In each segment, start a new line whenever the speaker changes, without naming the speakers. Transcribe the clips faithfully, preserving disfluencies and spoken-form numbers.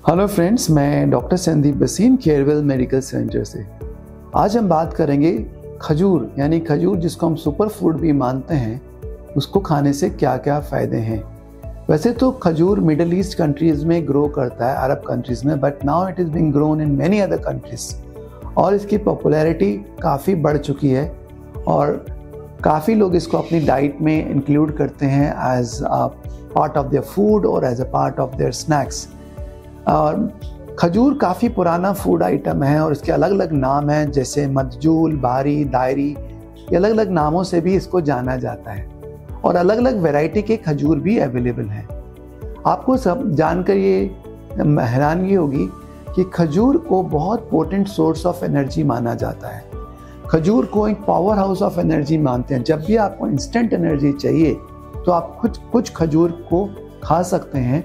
Hello friends, मैं doctor Sandeep Baseen Carewell medical centre से। आज हम बात करेंगे खजूर यानी खजूर जिसको हम सुपर फूड भी मानते हैं, उसको खाने से क्या क्या फ़ायदे हैं। वैसे तो खजूर मिडल ईस्ट कंट्रीज़ में ग्रो करता है, अरब कंट्रीज़ में, but now it is being grown in many other countries और इसकी पॉपुलैरिटी काफ़ी बढ़ चुकी है और काफ़ी लोग इसको अपनी डाइट में इंक्लूड करते हैं as a part of their food और as a part of their snacks. और खजूर काफ़ी पुराना फूड आइटम है और इसके अलग अलग नाम हैं, जैसे मदजूल, बारी, दायरी, ये अलग अलग नामों से भी इसको जाना जाता है और अलग अलग वैरायटी के खजूर भी अवेलेबल हैं। आपको सब जानकर ये हैरानगी होगी कि खजूर को बहुत पोटेंट सोर्स ऑफ एनर्जी माना जाता है। खजूर को एक पावर हाउस ऑफ एनर्जी मानते हैं। जब भी आपको इंस्टेंट एनर्जी चाहिए तो आप कुछ कुछ खजूर को खा सकते हैं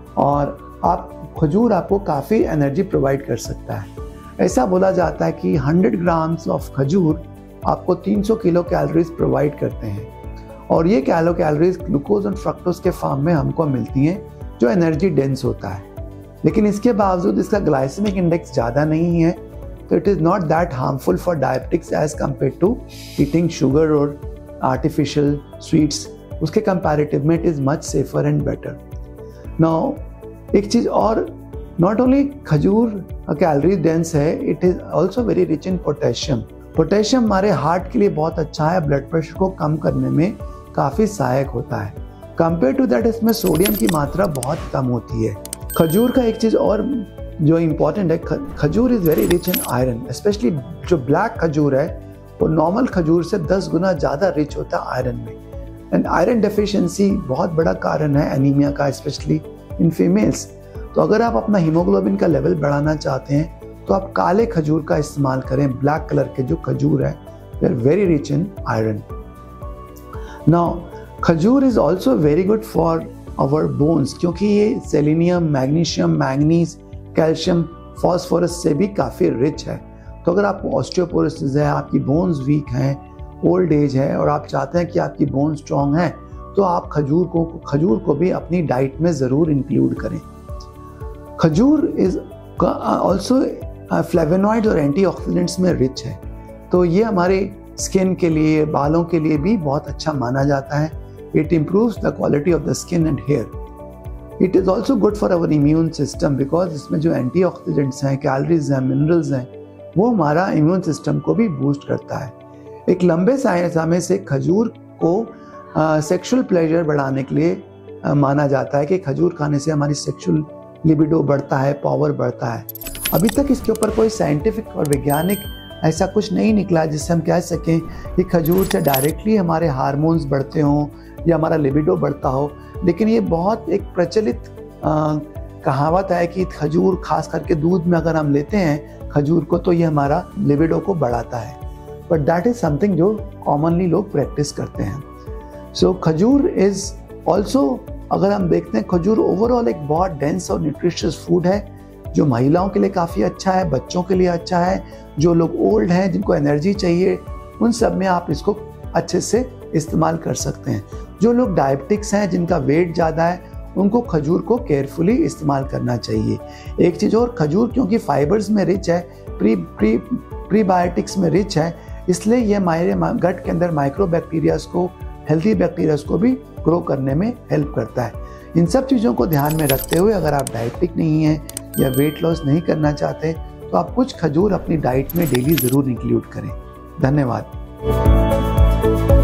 और आप खजूर आपको काफ़ी एनर्जी प्रोवाइड कर सकता है। ऐसा बोला जाता है कि सौ ग्राम्स ऑफ खजूर आपको तीन सौ किलो कैलोरीज प्रोवाइड करते हैं और ये कैलो कैलोरीज ग्लूकोज और फ्रक्टोज के फॉर्म में हमको मिलती हैं, जो एनर्जी डेंस होता है। लेकिन इसके बावजूद इसका ग्लाइसेमिक इंडेक्स ज़्यादा नहीं है, तो it is not that harmful for diabetics as compare to eating sugar और आर्टिफिशियल स्वीट्स। उसके कंपैरेटिव में it is much safer and better. Now एक चीज़ और, नॉट ओनली खजूर कैलोरी डेंस है, it is also very rich in potassium. Potassium हमारे heart के लिए बहुत अच्छा है, ब्लड प्रेशर को कम करने में काफ़ी सहायक होता है। कंपेयर टू दैट इसमें सोडियम की मात्रा बहुत कम होती है। खजूर का एक चीज़ और जो इम्पॉर्टेंट है, खजूर is very rich in iron. Specially जो ब्लैक खजूर है वो नॉर्मल खजूर से दस गुना ज़्यादा रिच होता है आयरन में। एंड आयरन डेफिशिएंसी बहुत बड़ा कारण है एनीमिया का, स्पेशली इन फीमेल्स। तो अगर आप अपना हीमोग्लोबिन का लेवल बढ़ाना चाहते हैं तो आप काले खजूर का इस्तेमाल करें। ब्लैक कलर के जो खजूर है they are very rich in iron. Now खजूर is also very good for our bones, क्योंकि ये selenium, magnesium, manganese, calcium, phosphorus से भी काफ़ी रिच है। तो अगर आपको ऑस्टियोपोरोसिस है, आपकी बोन्स वीक हैं, ओल्ड एज है और आप चाहते हैं कि आपकी बोन स्ट्रॉन्ग है, तो आप खजूर को खजूर को भी अपनी डाइट में ज़रूर इंक्लूड करें। खजूर इज़ ऑल्सो फ्लेवोनॉइड और एंटीऑक्सीडेंट्स में रिच है, तो ये हमारे स्किन के लिए, बालों के लिए भी बहुत अच्छा माना जाता है। It improves the quality of the skin and hair. It is also good for our immune system, because इसमें जो एंटीऑक्सीडेंट्स हैं, कैलोरीज हैं, मिनरल्स हैं, वो हमारा इम्यून सिस्टम को भी बूस्ट करता है। एक लंबे समय से खजूर को सेक्सुअल प्लेजर बढ़ाने के लिए आ, माना जाता है कि खजूर खाने से हमारी सेक्सुअल लिबिडो बढ़ता है, पावर बढ़ता है। अभी तक इसके ऊपर कोई साइंटिफिक और वैज्ञानिक ऐसा कुछ नहीं निकला जिससे हम कह सकें कि खजूर से डायरेक्टली हमारे हार्मोन्स बढ़ते हों या हमारा लिबिडो बढ़ता हो। लेकिन ये बहुत एक प्रचलित आ, कहावत है कि खजूर खास करके दूध में अगर हम लेते हैं खजूर को, तो ये हमारा लिबिडो को बढ़ाता है। बट दैट इज़ समथिंग जो कॉमनली लोग प्रैक्टिस करते हैं। सो खजूर इज़ ऑल्सो, अगर हम देखते हैं, खजूर ओवरऑल एक बहुत डेंस और न्यूट्रिशियस फूड है जो महिलाओं के लिए काफ़ी अच्छा है, बच्चों के लिए अच्छा है, जो लोग ओल्ड हैं जिनको एनर्जी चाहिए, उन सब में आप इसको अच्छे से इस्तेमाल कर सकते हैं। जो लोग डायबिटिक्स हैं, जिनका वेट ज़्यादा है, उनको खजूर को केयरफुली इस्तेमाल करना चाहिए। एक चीज़ और, खजूर क्योंकि फाइबर्स में रिच है, प्री प्री प्रीबायोटिक्स में रिच है, इसलिए ये हमारे गट के अंदर माइक्रोबैक्टीरियाज को, हेल्थी बैक्टीरियाज को भी ग्रो करने में हेल्प करता है। इन सब चीज़ों को ध्यान में रखते हुए अगर आप डायबिटिक नहीं हैं या वेट लॉस नहीं करना चाहते तो आप कुछ खजूर अपनी डाइट में डेली ज़रूर इंक्लूड करें। धन्यवाद।